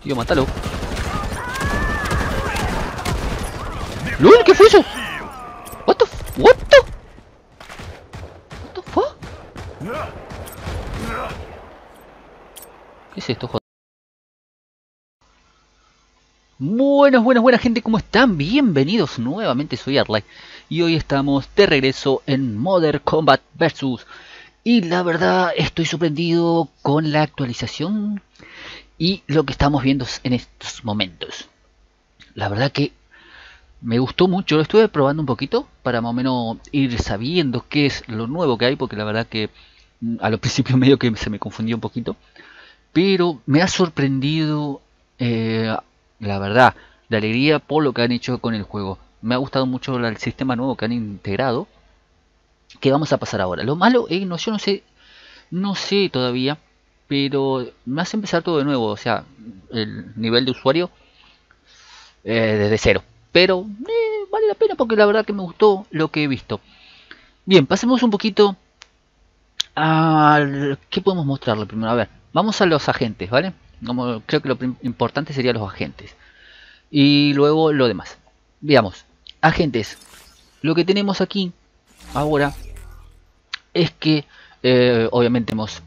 Tío, mátalo. ¡Lol! ¿Qué fue eso? What the fuck? ¿Qué es esto, joder? Buenas gente, ¿cómo están? Bienvenidos nuevamente, soy Arlai y hoy estamos de regreso en Modern Combat Versus. Y la verdad estoy sorprendido con la actualización y lo que estamos viendo en estos momentos. La verdad que me gustó mucho, lo estuve probando un poquito para más o menos ir sabiendo qué es lo nuevo que hay, porque la verdad que a los principios medio que se me confundió un poquito. Pero me ha sorprendido, la verdad, la alegría por lo que han hecho con el juego. Me ha gustado mucho el sistema nuevo que han integrado. ¿Qué vamos a pasar ahora? Lo malo es, no, yo no sé todavía, pero me hace empezar todo de nuevo. O sea, el nivel de usuario desde cero. Pero vale la pena porque la verdad que me gustó lo que he visto. Bien, pasemos un poquito a... ¿Qué podemos mostrarle primero? A ver, vamos a los agentes, ¿vale? Creo que lo importante sería los agentes. Y luego lo demás. Veamos, agentes. Lo que tenemos aquí ahora es que obviamente tenemos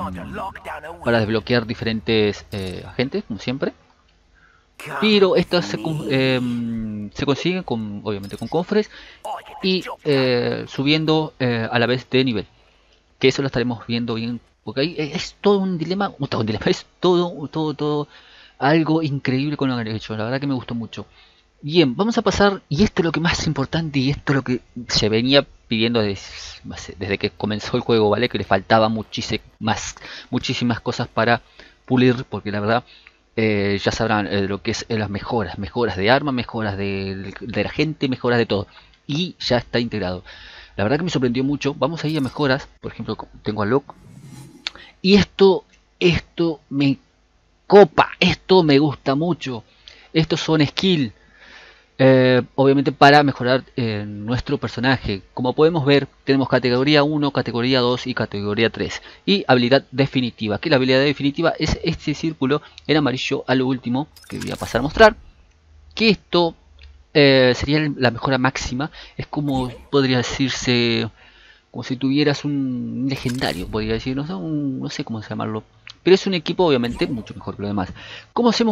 para desbloquear diferentes agentes, como siempre. Pero estas se consiguen con, obviamente con cofres y subiendo a la vez de nivel. Que eso lo estaremos viendo bien, porque ahí es todo un dilema, es todo algo increíble con lo que han hecho. La verdad que me gustó mucho. Bien, vamos a pasar, y esto es lo que más importante, y esto es lo que se venía pidiendo desde que comenzó el juego, ¿vale? Que le faltaba muchísimas cosas para pulir, porque la verdad, ya sabrán lo que es las mejoras de arma, mejoras de la gente, mejoras de todo, y ya está integrado. La verdad que me sorprendió mucho. Vamos a ir a mejoras, por ejemplo, tengo a Locke, y esto me copa, esto me gusta mucho. Estos son skills. Obviamente para mejorar nuestro personaje. Como podemos ver, tenemos categoría 1, categoría 2 y categoría 3. Y habilidad definitiva, que la habilidad definitiva es este círculo en amarillo a lo último, que voy a pasar a mostrar. Que esto sería la mejora máxima. Es como podría decirse, como si tuvieras un legendario, podría decir, no sé cómo llamarlo. Pero es un equipo obviamente mucho mejor que lo demás. ¿Cómo hacemos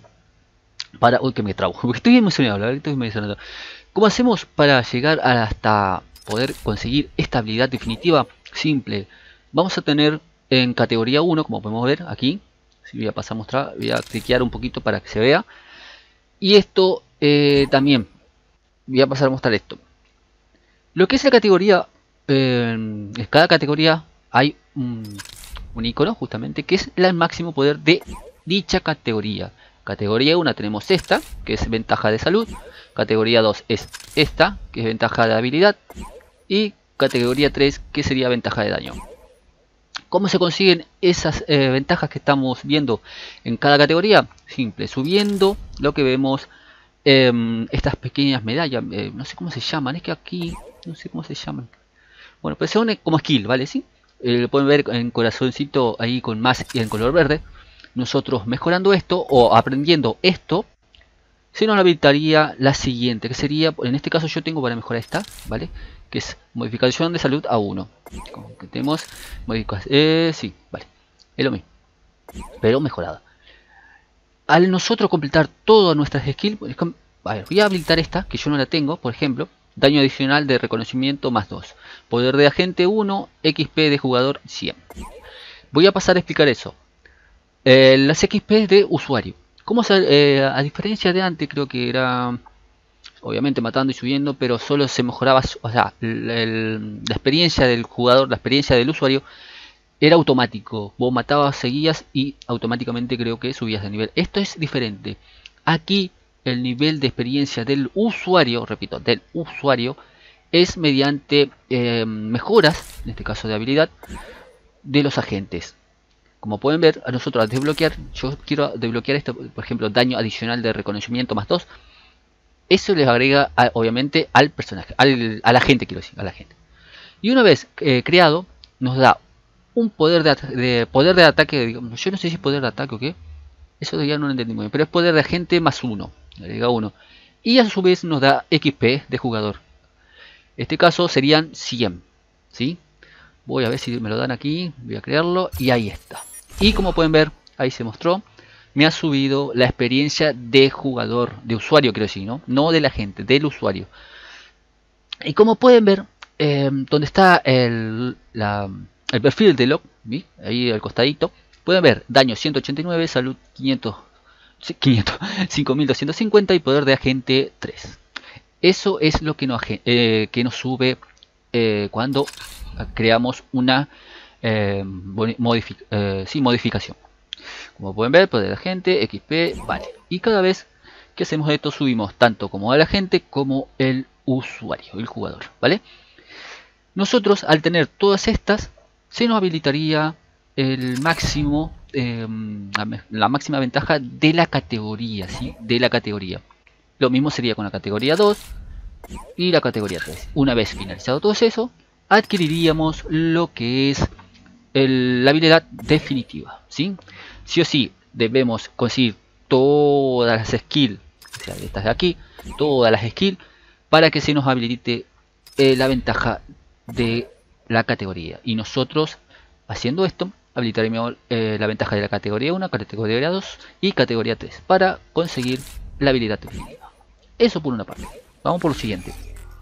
uy, que me trabo, porque estoy emocionado, la verdad que estoy emocionado. ¿Cómo hacemos para llegar hasta poder conseguir esta habilidad definitiva? Simple. Vamos a tener en categoría 1, como podemos ver aquí. Si voy a pasar a mostrar, voy a cliquear un poquito para que se vea. Y esto también, voy a pasar a mostrar esto. Lo que es la categoría, en cada categoría hay un icono justamente que es el máximo poder de dicha categoría. Categoría 1 tenemos esta, que es ventaja de salud. Categoría 2 es esta, que es ventaja de habilidad. Y categoría 3, que sería ventaja de daño. ¿Cómo se consiguen esas ventajas que estamos viendo en cada categoría? Simple, subiendo lo que vemos, estas pequeñas medallas, no sé cómo se llaman, es que aquí no sé cómo se llaman. Bueno, pues son como skill, ¿vale? ¿Sí? Lo pueden ver en corazoncito ahí con más y en color verde. Nosotros mejorando esto o aprendiendo esto, se nos habilitaría la siguiente, que sería, en este caso yo tengo para mejorar esta, ¿vale? Que es modificación de salud a 1. Como que tenemos modificación, sí, vale, es lo mismo, pero mejorada. Al nosotros completar todas nuestras skills, a ver, voy a habilitar esta, que yo no la tengo, por ejemplo, daño adicional de reconocimiento más 2, poder de agente 1, XP de jugador 100. Voy a pasar a explicar eso. Las XP de usuario. Como a diferencia de antes, creo que era obviamente matando y subiendo, pero solo se mejoraba, o sea, la experiencia del jugador, la experiencia del usuario era automático. Vos matabas, seguías y automáticamente creo que subías de nivel. Esto es diferente. Aquí el nivel de experiencia del usuario, repito, del usuario, es mediante mejoras, en este caso de habilidad, de los agentes. Como pueden ver, a nosotros al desbloquear, yo quiero desbloquear esto, por ejemplo, daño adicional de reconocimiento más 2. Eso les agrega, obviamente, al personaje, a la gente, quiero decir, a la gente. Y una vez creado, nos da un poder de ataque, digamos, yo no sé si es poder de ataque o qué. Eso ya no lo entendí muy bien. Pero es poder de agente más 1. Agrega 1. Y a su vez nos da XP de jugador. En este caso serían 100. ¿Sí? Voy a ver si me lo dan aquí. Voy a crearlo. Y ahí está. Y como pueden ver, ahí se mostró. Me ha subido la experiencia de jugador. De usuario quiero decir, ¿no? No de la gente, del usuario. Y como pueden ver, donde está el perfil de Locke, ¿sí? Ahí al costadito, pueden ver daño 189, salud 500, 5250 y poder de agente 3. Eso es lo que nos sube cuando creamos una modificación. Como pueden ver, poder de agente, XP, vale. Y cada vez que hacemos esto subimos tanto como a la gente como el usuario, el jugador, ¿vale? Nosotros al tener todas estas se nos habilitaría el máximo, la máxima ventaja de la categoría, ¿sí? De la categoría. Lo mismo sería con la categoría 2 y la categoría 3. Una vez finalizado todo eso, adquiriríamos lo que es la habilidad definitiva, ¿sí? Sí o sí debemos conseguir todas las skills, o sea, estas de aquí, todas las skills, para que se nos habilite la ventaja de la categoría. Y nosotros, haciendo esto, habilitaremos la ventaja de la categoría 1, categoría 2 y categoría 3 para conseguir la habilidad definitiva. Eso por una parte. Vamos por lo siguiente.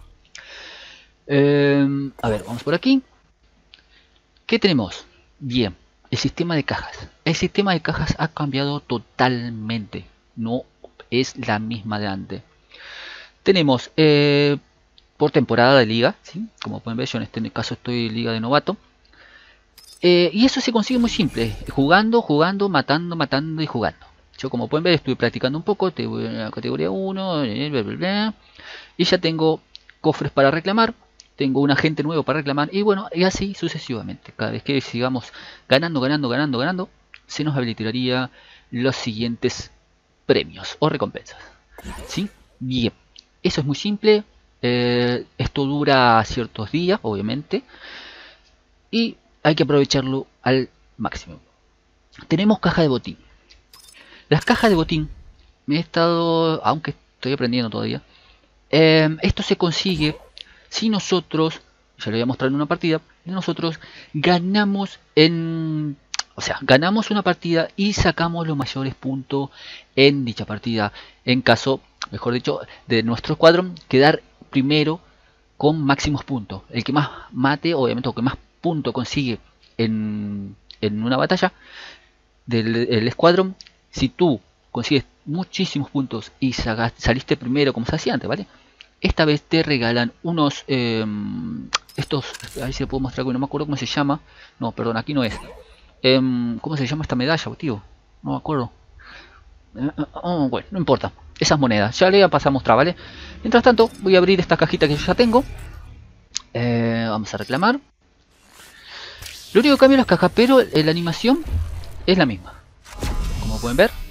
A ver, vamos por aquí. ¿Qué tenemos? Bien, el sistema de cajas. El sistema de cajas ha cambiado totalmente. No es la misma de antes. Tenemos por temporada de liga, ¿sí? Como pueden ver, yo en este caso estoy en liga de novato. Y eso se consigue muy simple, jugando, matando y jugando. Yo, como pueden ver, estoy practicando un poco, tengo la categoría 1, y ya tengo cofres para reclamar, tengo un agente nuevo para reclamar, y bueno, y así sucesivamente. Cada vez que sigamos ganando, se nos habilitaría los siguientes premios o recompensas. ¿Sí? Bien, eso es muy simple. Esto dura ciertos días, obviamente, y hay que aprovecharlo al máximo. Tenemos caja de botín. Las cajas de botín, me he estado, aunque estoy aprendiendo todavía, esto se consigue si nosotros, ya lo voy a mostrar en una partida, nosotros ganamos ganamos una partida y sacamos los mayores puntos en dicha partida. En caso, mejor dicho, de nuestro escuadrón, quedar primero con máximos puntos. El que más mate, obviamente, o que más puntos consigue en una batalla del escuadrón, si tú consigues muchísimos puntos y saliste primero como se hacía antes, ¿vale? Esta vez te regalan unos estos, ahí se puedo mostrar que no me acuerdo cómo se llama. No, perdón, aquí no es. ¿Cómo se llama esta medalla, tío? No me acuerdo. Bueno, no importa. Esas monedas, ya le voy a pasar a mostrar, ¿vale? Mientras tanto, voy a abrir esta cajita que yo ya tengo. Vamos a reclamar. Lo único que cambia las cajas, pero la animación es la misma, como pueden ver.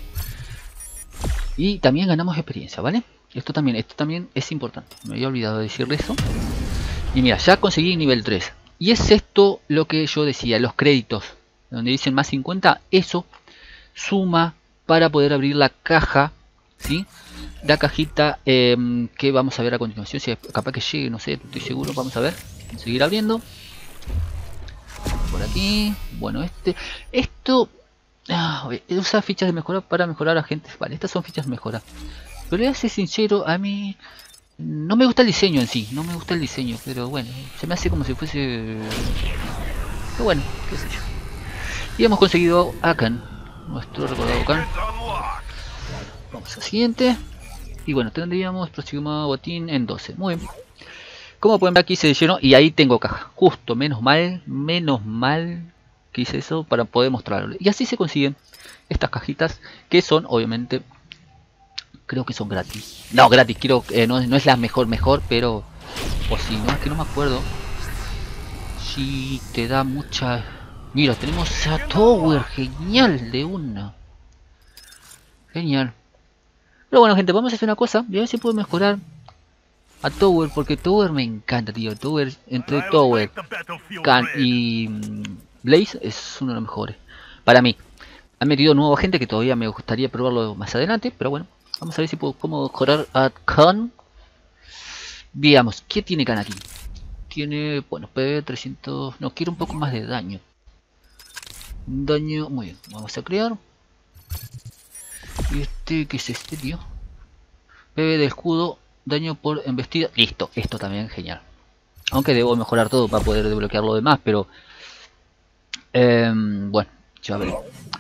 Y también ganamos experiencia, ¿vale? Esto también es importante. Me había olvidado de decirle eso. Y mira, ya conseguí nivel 3. Y es esto lo que yo decía, los créditos, donde dicen más 50, eso suma para poder abrir la caja, ¿sí? La cajita que vamos a ver a continuación, si capaz que llegue, no sé, estoy seguro, vamos a ver. Seguir abriendo. Por aquí, bueno, esto usa fichas de mejora para mejorar agentes. Vale, estas son fichas de mejora. Pero voy a ser sincero, a mí no me gusta el diseño en sí, no me gusta el diseño, pero bueno, se me hace como si fuese... Pero bueno, qué sé yo. Y hemos conseguido a Khan, nuestro recordado Khan. Vamos al siguiente. Y bueno, tendríamos próximo botín en 12. Muy bien. Como pueden ver, aquí se llenó y ahí tengo caja. Justo, menos mal que hice eso para poder mostrarlo. Y así se consiguen estas cajitas que son, obviamente, creo que son gratis. No, gratis, quiero, no es la mejor, pero... O si no, es que no me acuerdo. Si te da mucha... Mira, tenemos a Tower, genial, de una. Genial. Pero bueno, gente, vamos a hacer una cosa. Voy a ver si puedo mejorar a Tower, porque Tower me encanta, tío. Tower, entre Tower, Khan y Blaze es uno de los mejores para mí. Han metido nueva gente que todavía me gustaría probarlo más adelante, pero bueno, vamos a ver si puedo mejorar a Khan. Veamos, ¿qué tiene Khan aquí? Tiene, bueno, PV 300, no, quiero un poco más de daño. Daño, muy bien, vamos a crear. Y este, ¿qué es este, tío? PV de escudo, daño por embestida. Listo, esto también genial. Aunque debo mejorar todo para poder desbloquear lo demás, pero... bueno, ya veré.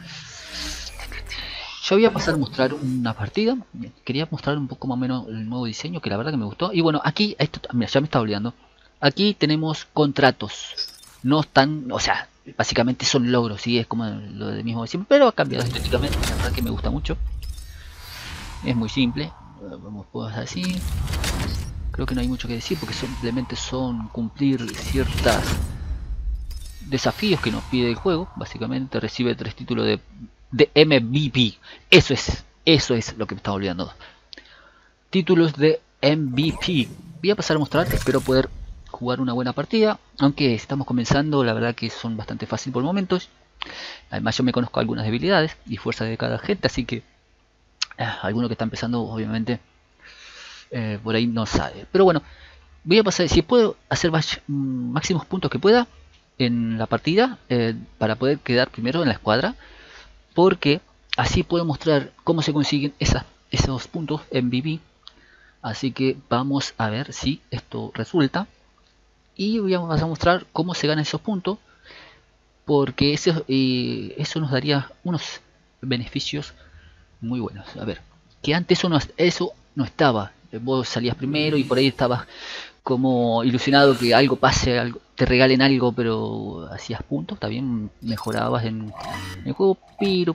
Yo voy a pasar a mostrar una partida. Quería mostrar un poco más o menos el nuevo diseño, que la verdad que me gustó. Y bueno, aquí, esto, mira, ya me está olvidando. Aquí tenemos contratos. No están, o sea, básicamente son logros, ¿sí? Es como lo de mismo de siempre, pero ha cambiado estéticamente. La verdad que me gusta mucho. Es muy simple. Vamos, puedo hacer así. Creo que no hay mucho que decir porque simplemente son cumplir ciertas desafíos que nos pide el juego. Básicamente recibe 3 títulos de MVP. Eso es lo que me estaba olvidando. Títulos de MVP. Voy a pasar a mostrar, espero poder jugar una buena partida. Aunque estamos comenzando, la verdad que son bastante fáciles por momentos. Además yo me conozco algunas debilidades y fuerzas de cada gente, así que alguno que está empezando obviamente por ahí no sabe. Pero bueno, voy a pasar, si puedo hacer máximos puntos que pueda en la partida para poder quedar primero en la escuadra. Porque así puedo mostrar cómo se consiguen esos puntos en MVP. Así que vamos a ver si esto resulta. Y vamos a mostrar cómo se ganan esos puntos. Porque eso nos daría unos beneficios muy buenos. A ver, que antes eso no estaba. Vos salías primero y por ahí estabas como ilusionado que algo pase, te regalen algo, pero hacías puntos, también mejorabas en el juego, pero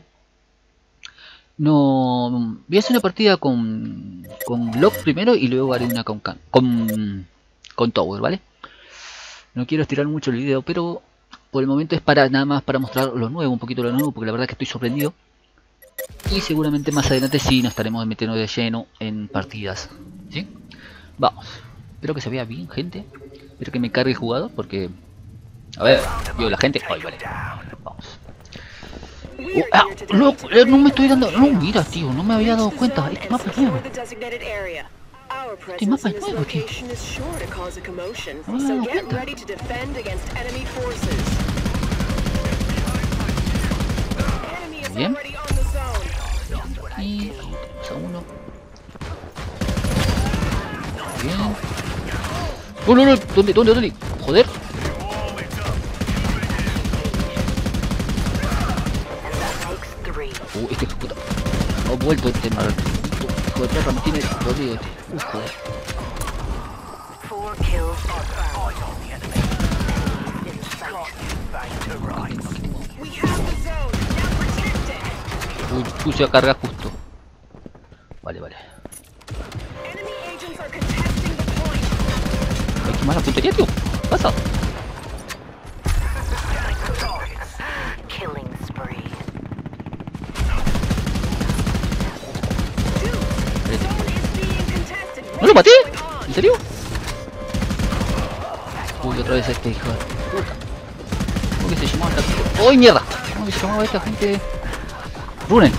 no. Voy a hacer una partida con Block primero y luego haré una con Tower, ¿vale? No quiero estirar mucho el video, pero por el momento es para nada más para mostrar lo nuevo, un poquito lo nuevo, porque la verdad es que estoy sorprendido. Y seguramente más adelante sí nos estaremos metiendo de lleno en partidas, ¿sí? Vamos. Espero que se vea bien, gente. Espero que me cargue el jugador, porque... A ver, yo la gente... Ay, vale. Vamos. No me estoy dando... No, mira, tío, no me había dado cuenta. Este mapa es nuevo. Este mapa es nuevo, tío. No me había dado cuenta. Bien. Aquí tenemos a uno. Bien. No, ¿dónde? Joder. Este hijo de puta. No ha vuelto este maldito. Hijo de perra, me tiene jodido este. Joder. Puse a cargar justo. Vale. Hay que más la puntería, tío. ¿Qué pasa? ¿No lo maté? ¿En serio? Uy, otra vez este hijo de puta. ¿Cómo que se llamaba esta gente? ¡Uy, mierda! ¿Cómo que se llamaba esta gente? Runen.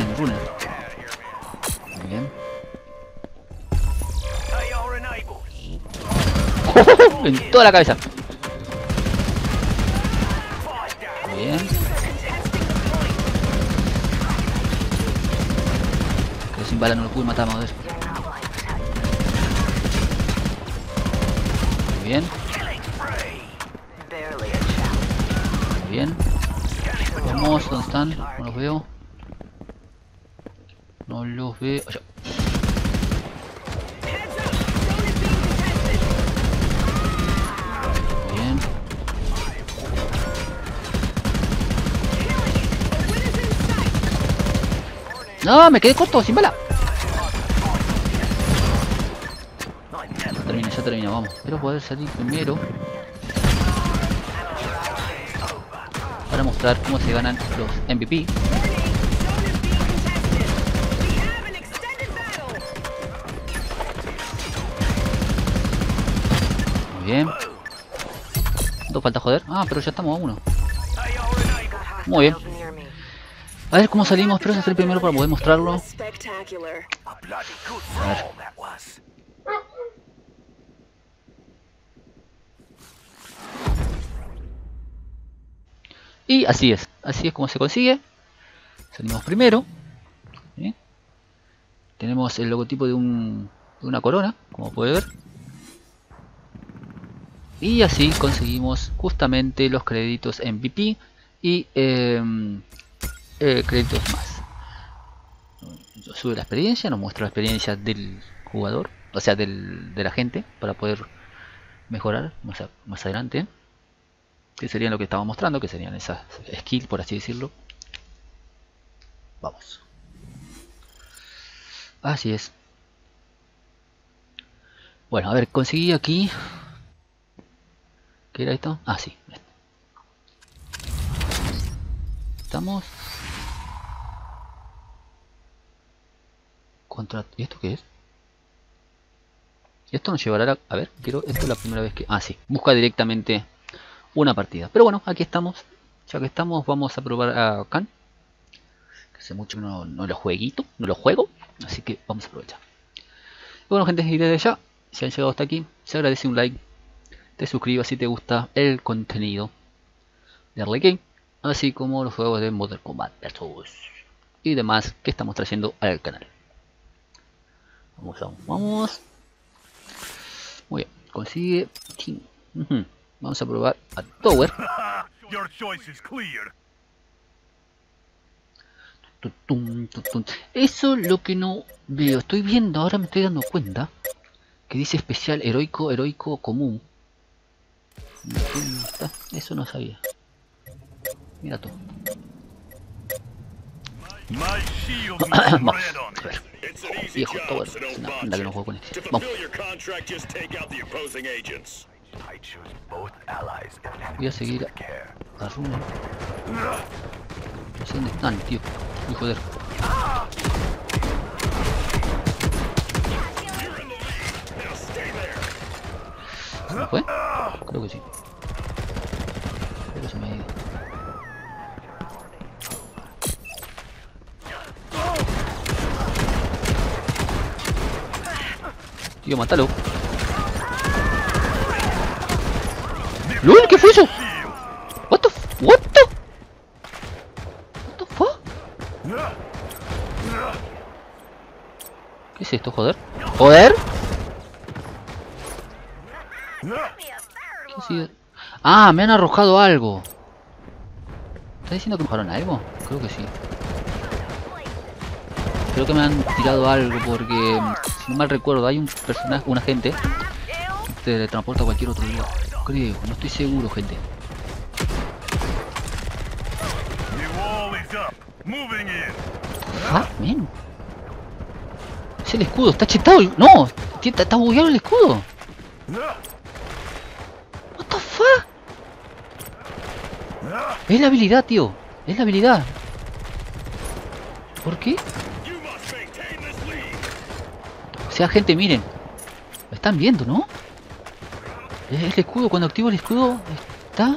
Muy bien. En toda la cabeza. Muy bien. Pero sin bala no lo pude matar más de eso. Muy bien. Muy bien. Vamos, ¿dónde están? No los veo. No los veo. Allá. Bien. No, me quedé corto, sin bala. Ya termina, vamos. Espero poder salir primero para mostrar cómo se ganan los MVP. Muy bien. ¿Cuánto falta, joder? Ah, pero ya estamos a uno. Muy bien. A ver cómo salimos, pero hacer primero para poder mostrarlo. A ver. Y así es como se consigue. Salimos primero. ¿Sí? Tenemos el logotipo de una corona, como puede ver. Y así conseguimos justamente los créditos MVP y créditos más. Sube la experiencia, nos muestra la experiencia del jugador, o sea, de la gente, para poder mejorar más adelante. Que serían lo que estaba mostrando, que serían esas skills, por así decirlo. Vamos. Así es. Bueno, a ver, conseguí aquí. ¿Qué era esto? Ah, sí. Estamos. Contra... ¿Y esto qué es? Esto nos llevará a ver, quiero... Esto es la primera vez que... Ah, sí. Busca directamente una partida. Pero bueno, aquí estamos. Ya que estamos, vamos a probar a Khan. Que hace mucho que no lo juego. Así que vamos a aprovechar. Y bueno, gente, y desde ya, si han llegado hasta aquí, se agradece un like. Te suscribas si te gusta el contenido de Arley Game, así como los juegos de Modern Combat Versus y demás que estamos trayendo al canal. Vamos. Muy bien, consigue. Vamos a probar a Tower. Eso es lo que no veo. Estoy viendo, ahora me estoy dando cuenta que dice especial heroico común. Eso no sabía. Mira tú. Vamos, a ver. Viejo Tower, es una banda que no juego con este. Vamos. Voy a seguir a Rune. No sé dónde están, tío. Uy, joder. ¿Se me fue? Creo que sí. Pero se me ha ido. Tío, mátalo. ¡Lol! ¿Qué fue eso? What the fuck? ¿Qué es esto, joder? ¿Joder? ¿Qué ha sido? Ah, me han arrojado algo. ¿Estás diciendo que me arrojaron algo? Creo que sí. Creo que me han tirado algo porque, si no mal recuerdo, hay un personaje, un agente que te teletransporta a cualquier otro lugar. Creo, no estoy seguro, gente. Ah, men. Es el escudo, está chetado. No, está bugueado el escudo. What the fuck? Es la habilidad, tío. Es la habilidad. ¿Por qué? O sea, gente, miren. Lo están viendo, ¿no? Es el escudo, cuando activo el escudo está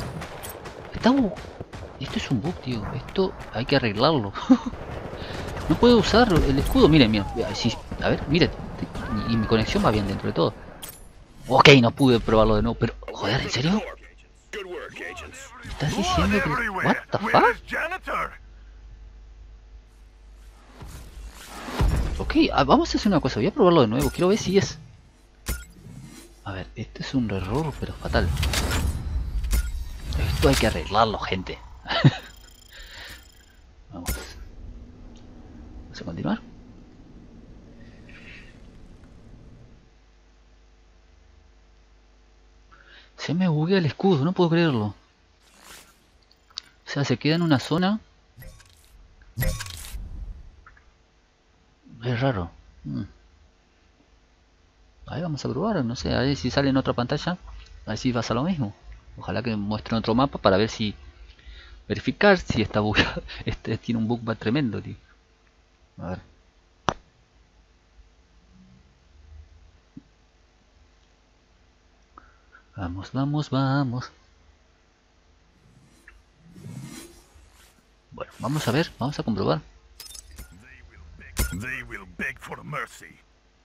esto es un bug, tío. Esto hay que arreglarlo. No puedo usar el escudo. Miren. A ver, miren. Y mi conexión va bien dentro de todo. Ok, no pude probarlo de nuevo, pero... Joder, ¿en serio? ¿Me estás diciendo que... What the fuck? Ok, vamos a hacer una cosa. Voy a probarlo de nuevo. Quiero ver si es... A ver, este es un error, pero fatal. Esto hay que arreglarlo, gente. Vamos. Vamos a continuar. Se me buguea el escudo, no puedo creerlo. O sea, se queda en una zona. Es raro. Ahí vamos a probar, no sé, a ver si sale en otra pantalla. A ver si pasa lo mismo. Ojalá que muestren otro mapa para ver si... Verificar si está bugueado. Este tiene un bug tremendo, tío. A ver. Vamos. Bueno, Vamos a ver, vamos a comprobar. They will beg for mercy.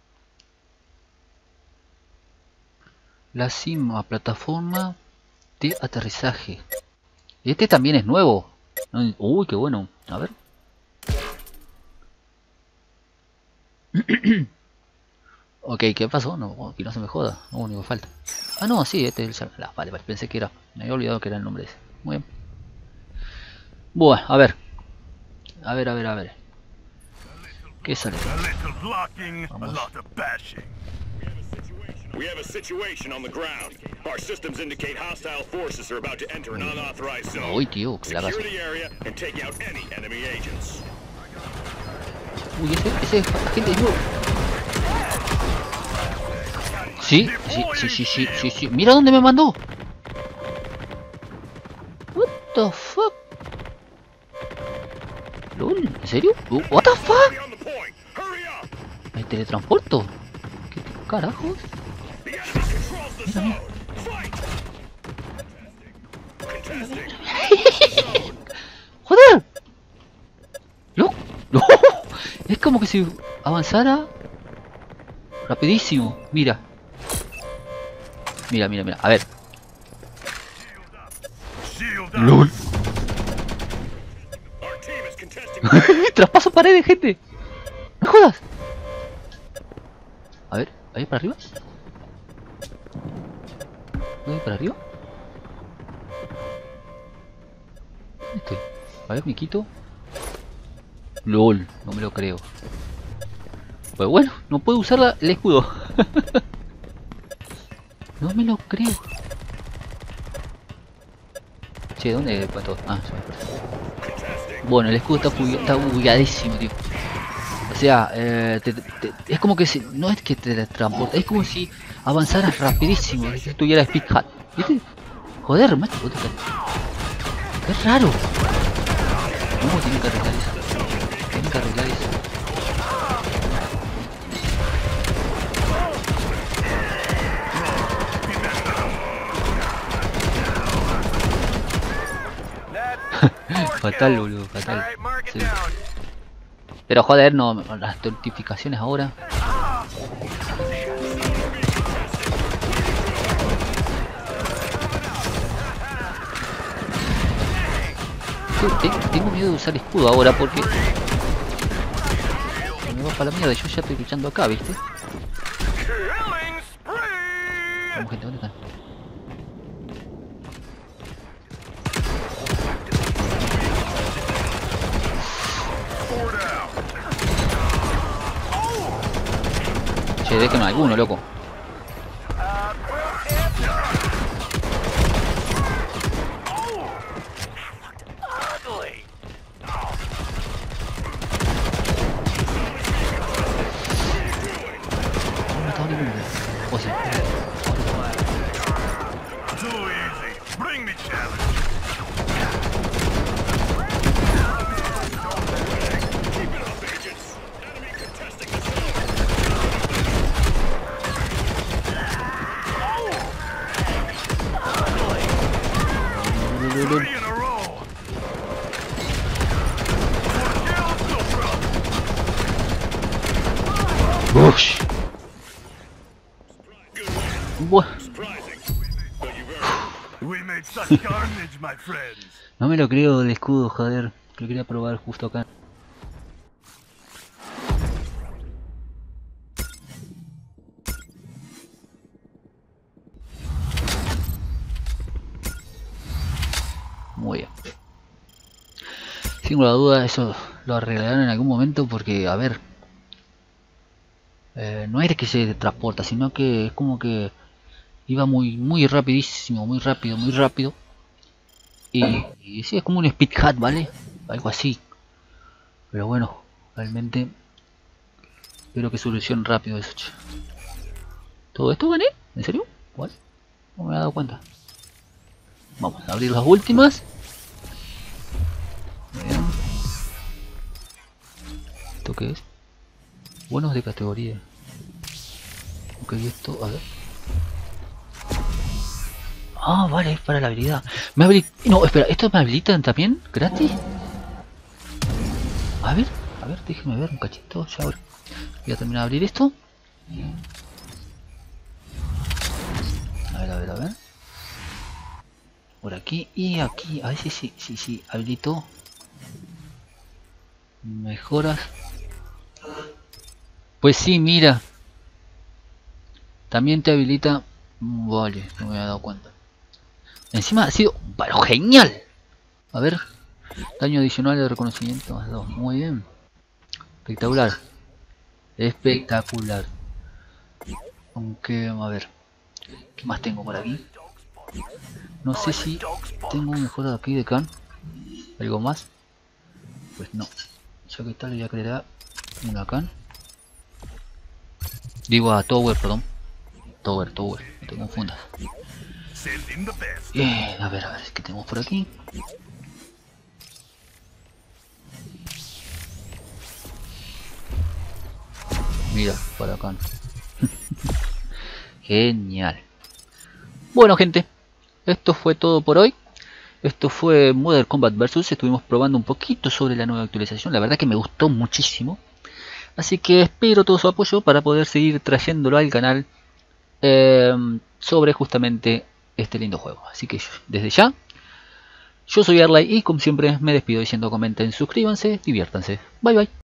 La cima, plataforma de aterrizaje. Este también es nuevo. Uy, qué bueno. A ver. Ok, ¿qué pasó? No, que no se me joda. Lo único que falta. Ah, no, sí, este es el... Vale, vale, pensé que era. Me había olvidado que era el nombre ese. Muy bien. Bueno, a ver. A ver, a ver, a ver. ¿Qué sale? A little blocking, a Vamos. lot of bashing. We have a situation on the ground. Our systems indicate hostile forces are about to enter an unauthorized zone. Uy, tío, que la Secure gaso. the area and take out any enemy agents. Uy, ese agente es nuevo. Sí, sí. Mira dónde me mandó. What the fuck? LOL, ¿en serio? What the fuck? Be on the point. Hurry up. ¿Me teletransporto? ¿Qué carajos? The enemy controls the zone. Fight. Contesting. ¡Joder! ¡No! ¡No! Es como que si avanzara rapidísimo. Mira. Mira. A ver. Shield up. ¡Lol! Our team is contesting. ¡Traspaso paredes, gente! ¡No jodas! A ver, ¿ahí para arriba? ¿Ahí para arriba? ¿Dónde estoy? A ver, me quito. LOL, no me lo creo. Pues bueno, no puedo usar el escudo. No me lo creo. Che, ¿dónde va todo? Ah, se me perdió. Bueno, el escudo está bugueadísimo, tío. O sea, es como que si... No es que te transporta, es como si avanzaras rapidísimo. Si tuviera speed hat, ¿viste? Joder, macho, qué raro. No, tiene que arreglar eso. Tiene que arreglar eso. Fatal, boludo, fatal. Sí. Pero joder, no, las notificaciones ahora. Tengo miedo de usar escudo ahora porque me va para la mierda. Yo ya estoy luchando acá, ¿viste? Vamos, gente, ¿dónde están? Che, déjenme alguno, loco. No me estaba ninguno. O sí. Too easy. Bring me challenge. Keep it up, agents. Enemy contesting the zone. Three in a row. Ush. Buah. Surprising. But you very We made such carnage, my friends. No me lo creo del escudo, joder. Lo quería probar justo acá. Muy bien. Sin la duda eso lo arreglarán en algún momento porque, a ver, no es que se transporta, sino que es como que iba muy rapidísimo, muy rápido. Y sí, es como un speed hat, ¿vale? Algo así. Pero bueno, realmente espero que solucionen rápido eso, che. ¿Todo esto gané? ¿En serio? ¿Cuál? No me he dado cuenta. Vamos a abrir las últimas. Bien. ¿Esto qué es? Buenos de categoría. Ok, esto, a ver. Ah, vale, es para la habilidad. No, espera, ¿esto me habilitan también? ¿Gratis? A ver, déjenme ver un cachito. Ya ahora voy a terminar de abrir esto. A ver. Por aquí y aquí. A ver si sí, habilito. Mejoras. Pues sí, mira. También te habilita. Vale, no me había dado cuenta. Encima ha sido pero genial. A ver. Daño adicional de reconocimiento más 2. Muy bien. Espectacular. Espectacular. Aunque, a ver. ¿Qué más tengo por aquí? No sé si tengo mejor aquí de can. ¿Algo más? Pues no. Ya que tal, le voy a crear una can. Digo a Tower, perdón. Tower, no te confundas. Send in the best. A ver, ¿qué tenemos por aquí? Mira, para acá. Genial. Bueno, gente, esto fue todo por hoy. Esto fue Modern Combat Versus. Estuvimos probando un poquito sobre la nueva actualización. La verdad que me gustó muchísimo. Así que espero todo su apoyo para poder seguir trayéndolo al canal sobre justamente este lindo juego. Así que desde ya, yo soy Arlay y como siempre me despido diciendo comenten, suscríbanse, diviértanse. Bye bye.